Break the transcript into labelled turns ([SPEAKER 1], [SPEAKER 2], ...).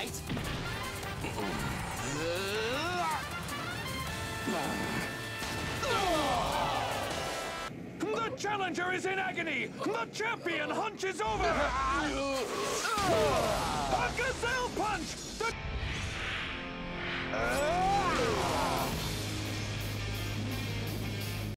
[SPEAKER 1] right.
[SPEAKER 2] The challenger is in agony! The champion hunches over! A gazelle punch!